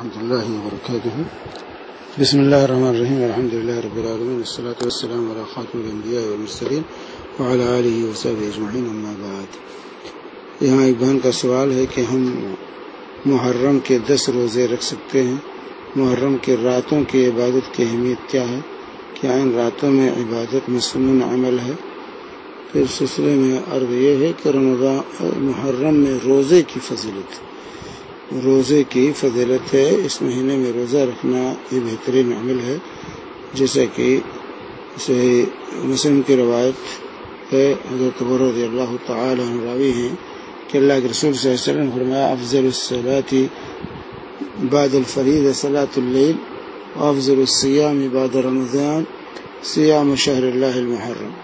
ورحمۃ اللہ وبرکاتہ۔ بسم اللہ الرحمن الرحیم، الحمد للہ رب العالمین، والصلاة والسلام علی خاتم الانبیاء والمرسلین وعلی آلہ وصحبہ اجمعین، اما بعد۔ یہاں ایک بہن کا سوال ہے کہ ہم محرم کے 10 روزے رکھ سکتے ہیں؟ محرم کے راتوں کی عبادت کی اہمیت کیا ہے؟ کیا ان راتوں میں عبادت مسنون عمل ہے؟ تو اس سلسلے میں عرض یہ ہے کہ محرم میں روزے کی فضیلت ہے۔ اس مہینے میں روزہ رکھنا یہ بہترین عمل ہے، جیسا کہ صحیح مسلم کی روایت ہے، حضرت ابو رضی اللہ تعالی عنہ راوی ہیں کہ اللہ کے رسول صلی اللہ علیہ وسلم نے فرمایا: افضل الصلاۃ بعد الفریضہ صلاۃ اللیل، وافضل الصیام بعد رمضان صیام شہر اللہ المحرم۔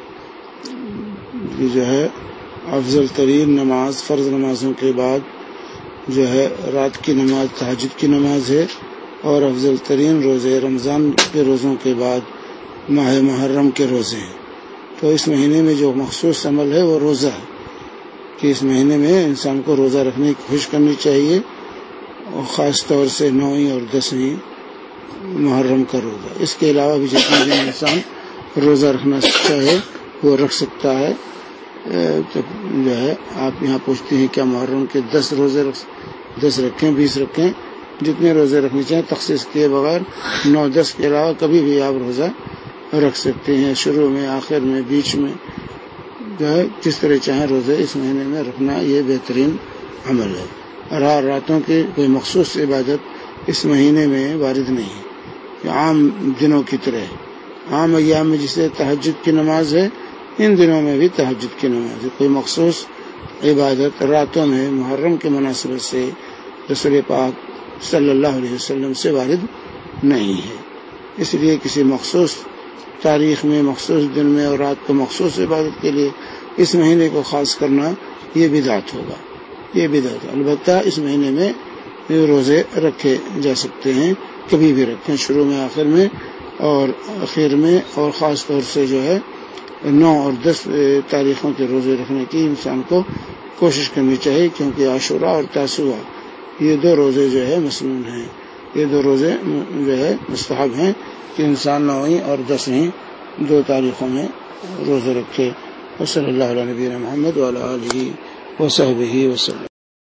یہ جو ہے افضل ترین نماز فرض نمازوں کے بعد جو ہے رات کی نماز تہجد کی نماز ہے، اور افضل ترین روزے رمضان کے روزوں کے بعد ماہ محرم کے روزے ہیں۔ تو اس مہینے میں جو مخصوص عمل ہے وہ روزہ ہے، کہ اس مہینے میں انسان کو روزہ رکھنے کی کوشش کرنی چاہیے، اور خاص طور سے 9ویں اور 10ویں محرم کا روزہ۔ اس کے علاوہ بھی جتنے بھی انسان روزہ رکھنا چاہے وہ رکھ سکتا ہے۔ تو جو ہے آپ یہاں پوچھتے ہیں کیا محرم کے 10 روزے 10 رکھیں 20 رکھیں، جتنے روزے رکھنے چاہیں تخصیص کیے بغیر 9-10 کے علاوہ کبھی بھی آپ روزہ رکھ سکتے ہیں، شروع میں، آخر میں، بیچ میں، جو ہے جس طرح چاہیں روزے اس مہینے میں رکھنا یہ بہترین عمل ہے۔ اور راتوں کی کوئی مخصوص عبادت اس مہینے میں وارد نہیں ہے، کہ عام دنوں کی طرح عام ایام میں جسے تہجد کی نماز ہے، ان دنوں میں بھی تہجد کی نماز ہے۔ کوئی مخصوص عبادت راتوں میں محرم کے مناسبت سے رسول پاک صلی اللہ علیہ وسلم سے وارد نہیں ہے، اس لیے کسی مخصوص تاریخ میں، مخصوص دن میں اور رات کو مخصوص عبادت کے لیے اس مہینے کو خاص کرنا یہ بدعت ہوگا، یہ بدعت۔ البتہ اس مہینے میں روزے رکھے جا سکتے ہیں، کبھی بھی رکھیں، شروع میں، آخر میں اور اخیر میں، اور خاص طور سے جو ہے 9 اور 10 تاریخوں کے روزے رکھنے کی انسان کو کوشش کرنی چاہیے، کیونکہ عاشوراء اور تاسوعاء یہ 2 روزے جو ہے مسنون ہیں، یہ 2 روزے جو ہے مستحب ہیں کہ انسان 9ویں اور 10ویں 2 تاریخوں میں روزے رکھے۔ وصلی اللہ علیہ نبینا محمد وعلی آلہ وصحبہ وسلم۔